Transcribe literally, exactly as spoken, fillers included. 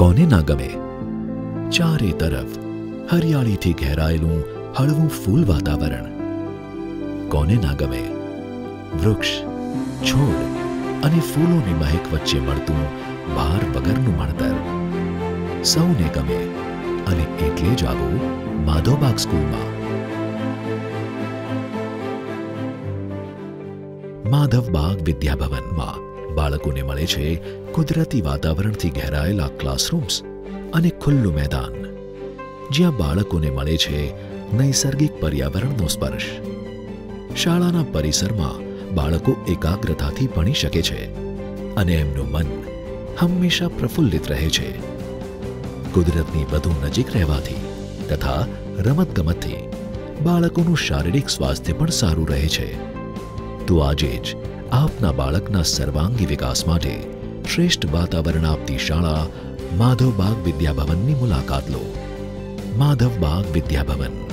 કોને ના ગમે? ચારે તરફ હરિયાળીથી ઘેરાયેલું હળવું ફૂલ વાતાવરણ. કોને ના ગમે? વૃક્ષ, છોડ અને ફૂલોની મહેક વચ્ચે મળતું ભાર વગરનું ભણતર. સૌને ગમે અને એટલે જ આવું માધવબાગ સ્કૂલમાં. માધવબાગ વિદ્યાભવનમાં બાળકોને મળે છે કુદરતી વાતાવરણથી ઘેરાયેલા ક્લાસરૂમ્સ અને ખુલ્લું મેદાન, જ્યાં બાળકોને મળે છે નૈસર્ગિક પર્યાવરણનો સ્પર્શ. શાળાના પરિસરમાં બાળકો એકાગ્રતાથી ભણી શકે છે અને એમનું મન હંમેશા પ્રફુલ્લિત રહે છે. કુદરતની વધુ નજીક રહેવાથી તથા રમતગમતથી બાળકોનું શારીરિક સ્વાસ્થ્ય પણ સારું રહે છે. તો આજે જ આપના બાળકના સર્વાંગી વિકાસ માટે શ્રેષ્ઠ વાતાવરણ આપતી શાળા માધવબાગ વિદ્યાભવનની મુલાકાત લો. માધવબાગ વિદ્યાભવન.